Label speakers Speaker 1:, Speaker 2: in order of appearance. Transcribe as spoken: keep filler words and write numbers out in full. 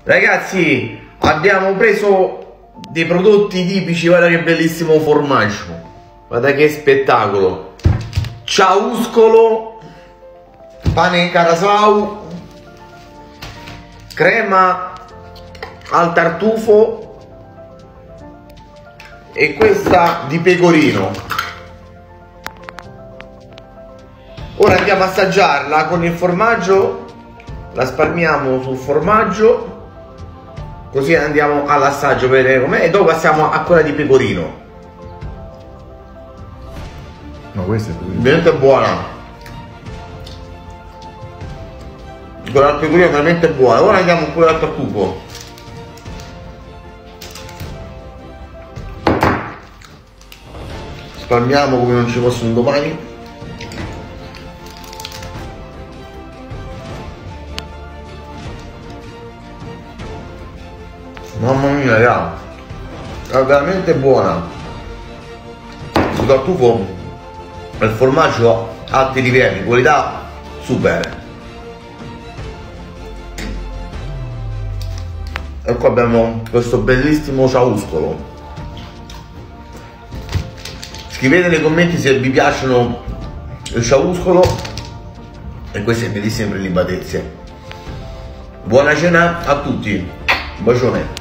Speaker 1: Ragazzi, abbiamo preso dei prodotti tipici. Guarda che bellissimo formaggio, guarda che spettacolo. Ciauscolo, pane carasau, crema al tartufo e questa di pecorino. Ora andiamo a assaggiarla con il formaggio, la spalmiamo sul formaggio, così andiamo all'assaggio per vedere com'è e dopo passiamo a quella di pecorino.
Speaker 2: No, questa è pecorino.
Speaker 1: Veramente buona. Quella al pecorino è veramente buona. Ora andiamo con quella al tartufo. Spalmiamo come non ci fosse un domani. Mamma mia, raga, è veramente buona. Il tartufo e il formaggio alti livelli, qualità super. E qua abbiamo questo bellissimo ciauscolo. Scrivete nei commenti se vi piacciono il ciauscolo e queste bellissime prelibatezze. Buona cena a tutti, un bacione.